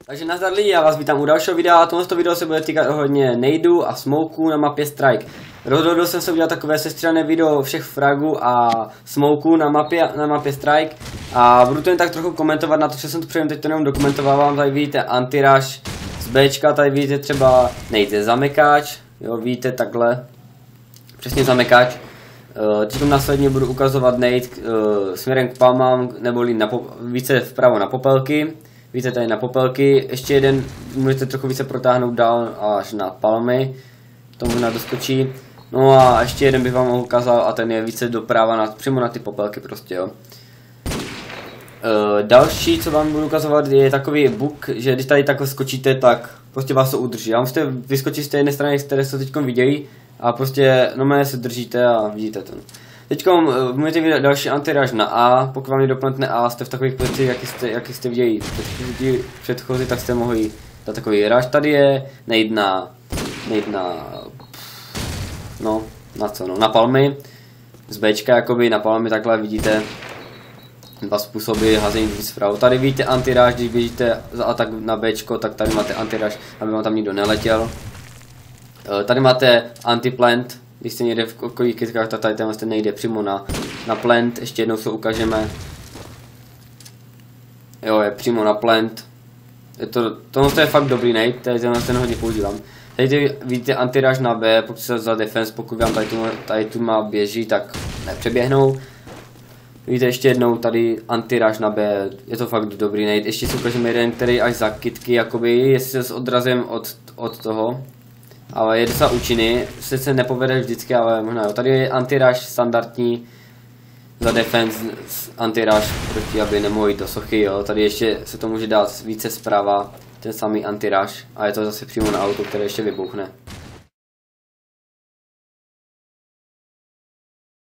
Takže nazdar lidi, já vás vítám u dalšího videa a tohle video se bude týkat hodně nejdů a smoků na mapě Strike. Rozhodl jsem se udělat takové sestřelené video všech fragů a smoků na mapě Strike a budu to jen tak trochu komentovat na to, co jsem tu předem teď to jenom dokumentovávám. Tady vidíte anti-rush z Bčka, tady vidíte třeba nejde zamekáč, jo, vidíte takhle, přesně zamekáč. Teď následně budu ukazovat nade směrem k palmám, neboli více vpravo na popelky. Víte tady na popelky, ještě jeden můžete trochu více protáhnout dál až na palmy, to možná doskočí. No a ještě jeden bych vám ukázal a ten je více doprava přímo na ty popelky prostě, jo. Další, co vám budu ukazovat, je takový bug, že když tady takhle skočíte, tak prostě vás to udrží. A musíte vyskočit z té jedné strany, z které se teď vidějí a prostě normálně se držíte a vidíte to. Teď můžete vidět další anti-rush na A, pokud vám doplňte A, jste v takových pozicích, jaký jste viděli předchozí, tak jste mohli dát takový rush. Tady je nejde na palmy, z Bčka jakoby na palmy takhle vidíte dva způsoby hazení zpravo. Tady vidíte anti-rush, když běžíte za atak na Bčko, tak tady máte anti-rush, aby vám tam nikdo neletěl. Tady máte anti-plant. Když jste někde v okolí kytkách, tak tady ten nejde přímo na plant, ještě jednou se ukážeme. Jo, je přímo na plant. Tohle je fakt dobrý nade, ten hodně používám. Tady vidíte anti-rush na B, pokud se za defense, pokud vám tady tu má běží, tak nepřeběhnou. Vidíte ještě jednou tady anti-rush na B, je to fakt dobrý nade. Ještě si ukážeme jeden, který až za kytky, jakoby, jestli se s odrazem od toho. Ale je docela účinný, se nepovede vždycky, ale možná jo. Tady je anti-rush standardní za defense, anti-rush proti, aby nemohli jít do sochy, jo. Tady ještě se to může dát více zprava, ten samý anti-rush a je to zase přímo na auto, které ještě vybuchne.